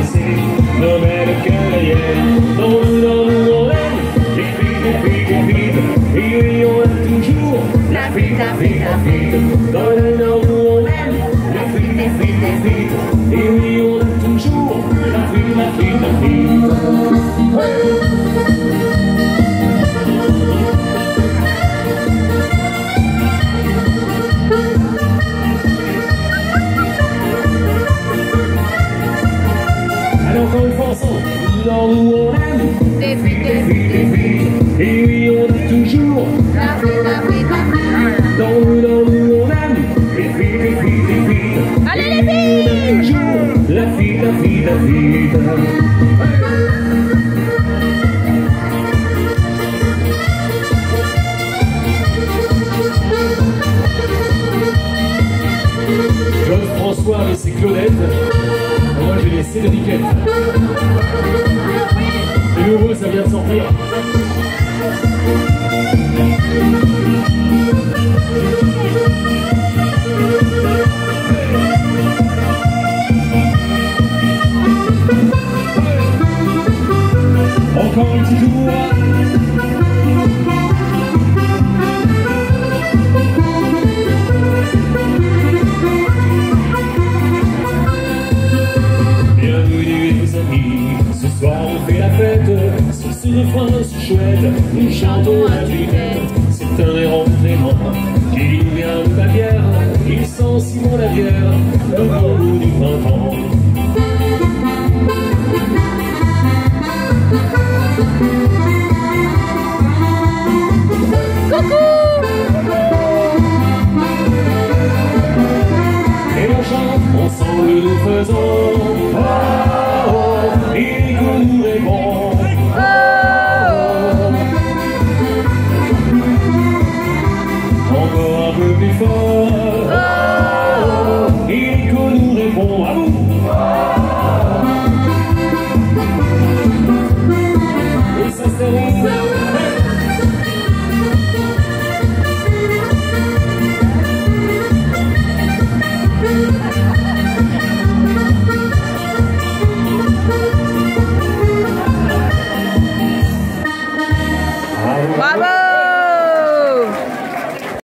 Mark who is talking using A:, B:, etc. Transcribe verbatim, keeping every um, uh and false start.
A: danser nos belles cavalières. Dans nous, dans nous, on aime les filles, les filles, les filles. Et oui, on aime toujours la fille, la fille, la fille. Dans nous, dans nous, on aime les filles, les filles, les filles. Et oui, on aime toujours la fille, la fille, la fille. Encore une fois ensemble, dans nous on aime
B: des filles, des
A: filles, des filles. Et oui, on aime toujours
B: la fille, la fille, la fille.
A: Dans nous, dans nous on aime les filles, les filles, les filles.
B: Allez les filles!
A: On aime toujours la fille, la fille, la fille. Claude François et ses Claudettes. Moi j'ai les Cédriquettes. C'est nouveau, ça vient de sortir. Encore un petit tour. Ce soir on fait la fête, si ce refrain si chouette, nous chantons à tue-tête. C'est un héros clément qui vient de Bavière, il sent si bon la bière, le bon goût du printemps.
B: Coucou!
A: Et on chante, ensemble nous faisons oh, oh, et qu'on nous répond oh, oh. Encore un peu plus fort oh,